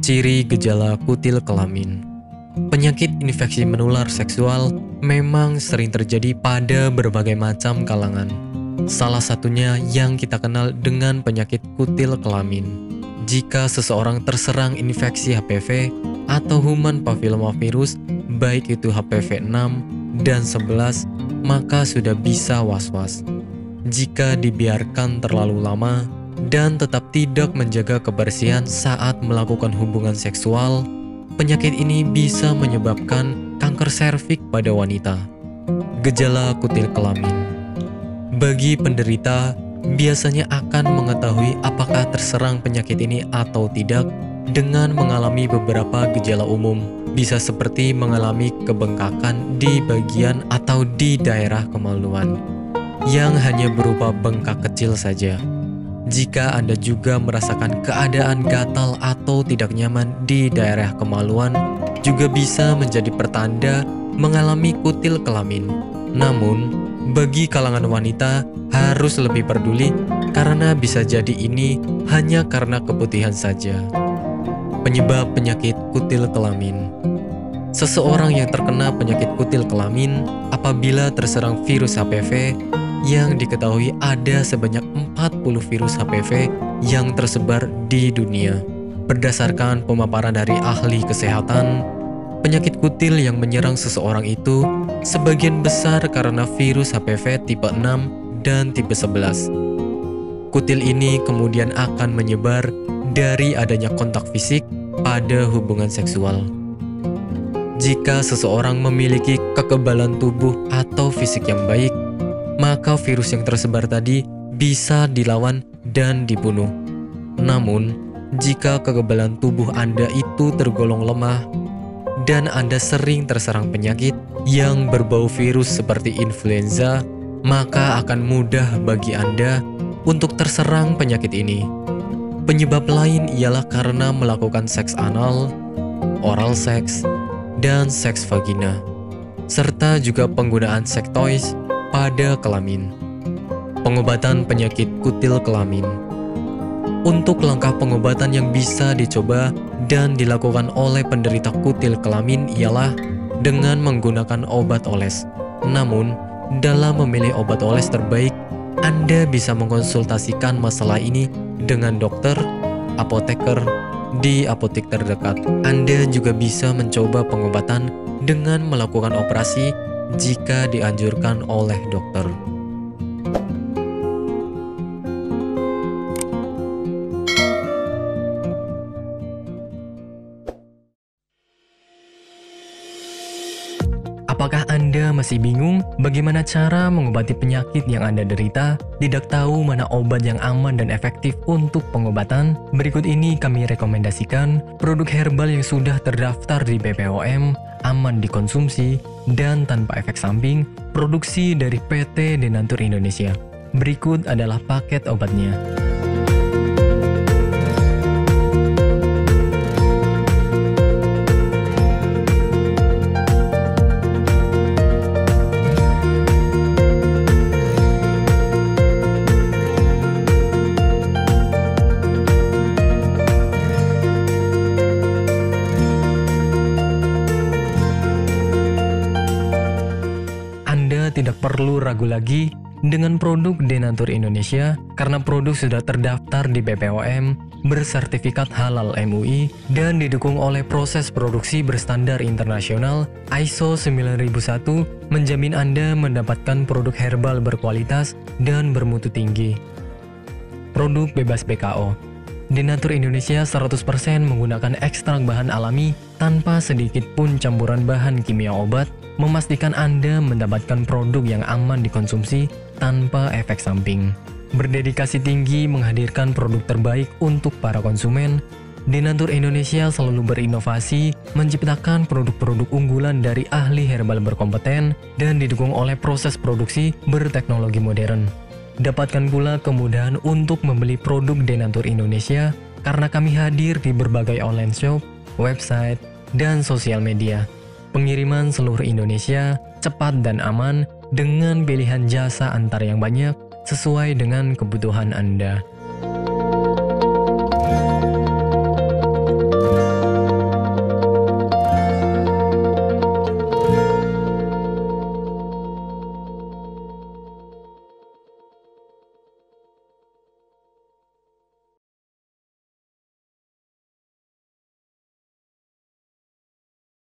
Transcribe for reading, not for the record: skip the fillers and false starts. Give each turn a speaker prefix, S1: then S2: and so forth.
S1: Ciri gejala kutil kelamin. Penyakit infeksi menular seksual memang sering terjadi pada berbagai macam kalangan. Salah satunya yang kita kenal dengan penyakit kutil kelamin. Jika seseorang terserang infeksi HPV atau human papillomavirus, baik itu HPV 6 dan 11, maka sudah bisa was-was. Jika dibiarkan terlalu lama dan tetap tidak menjaga kebersihan saat melakukan hubungan seksual, penyakit ini bisa menyebabkan kanker serviks pada wanita. Gejala kutil kelamin. Bagi penderita, biasanya akan mengetahui apakah terserang penyakit ini atau tidak dengan mengalami beberapa gejala umum. Bisa seperti mengalami kebengkakan di bagian atau di daerah kemaluan, yang hanya berupa bengkak kecil saja. Jika Anda juga merasakan keadaan gatal atau tidak nyaman di daerah kemaluan, juga bisa menjadi pertanda mengalami kutil kelamin. Namun, bagi kalangan wanita harus lebih peduli karena bisa jadi ini hanya karena keputihan saja. Penyebab penyakit kutil kelamin. Seseorang yang terkena penyakit kutil kelamin apabila terserang virus HPV yang diketahui ada sebanyak 40 virus HPV yang tersebar di dunia. Berdasarkan pemaparan dari ahli kesehatan, penyakit kutil yang menyerang seseorang itu sebagian besar karena virus HPV tipe 6 dan tipe 11. Kutil ini kemudian akan menyebar dari adanya kontak fisik pada hubungan seksual. Jika seseorang memiliki kekebalan tubuh atau fisik yang baik, maka virus yang tersebar tadi bisa dilawan dan dibunuh. Namun, jika kekebalan tubuh Anda itu tergolong lemah dan Anda sering terserang penyakit yang berbau virus seperti influenza, maka akan mudah bagi Anda untuk terserang penyakit ini. Penyebab lain ialah karena melakukan seks anal, oral seks, dan seks vagina, serta juga penggunaan seks toys pada kelamin. Pengobatan penyakit kutil kelamin. Untuk langkah pengobatan yang bisa dicoba dan dilakukan oleh penderita kutil kelamin ialah dengan menggunakan obat oles. Namun, dalam memilih obat oles terbaik, Anda bisa mengkonsultasikan masalah ini dengan dokter, apoteker, di apotek terdekat. Anda juga bisa mencoba pengobatan dengan melakukan operasi jika dianjurkan oleh dokter. Apakah Anda masih bingung bagaimana cara mengobati penyakit yang Anda derita? Tidak tahu mana obat yang aman dan efektif untuk pengobatan? Berikut ini kami rekomendasikan produk herbal yang sudah terdaftar di BPOM, aman dikonsumsi, dan tanpa efek samping, produksi dari PT Denatur Indonesia. Berikut adalah paket obatnya. Tidak perlu ragu lagi dengan produk Denatur Indonesia karena produk sudah terdaftar di BPOM, bersertifikat halal MUI, dan didukung oleh proses produksi berstandar internasional ISO 9001, menjamin Anda mendapatkan produk herbal berkualitas dan bermutu tinggi. Produk bebas BKO. Denatur Indonesia 100% menggunakan ekstrak bahan alami tanpa sedikit pun campuran bahan kimia obat, memastikan Anda mendapatkan produk yang aman dikonsumsi tanpa efek samping. Berdedikasi tinggi menghadirkan produk terbaik untuk para konsumen, Denatur Indonesia selalu berinovasi menciptakan produk-produk unggulan dari ahli herbal berkompeten dan didukung oleh proses produksi berteknologi modern. Dapatkan pula kemudahan untuk membeli produk Denatur Indonesia karena kami hadir di berbagai online shop, website, dan sosial media. Pengiriman seluruh Indonesia cepat dan aman dengan pilihan jasa antar yang banyak sesuai dengan kebutuhan Anda.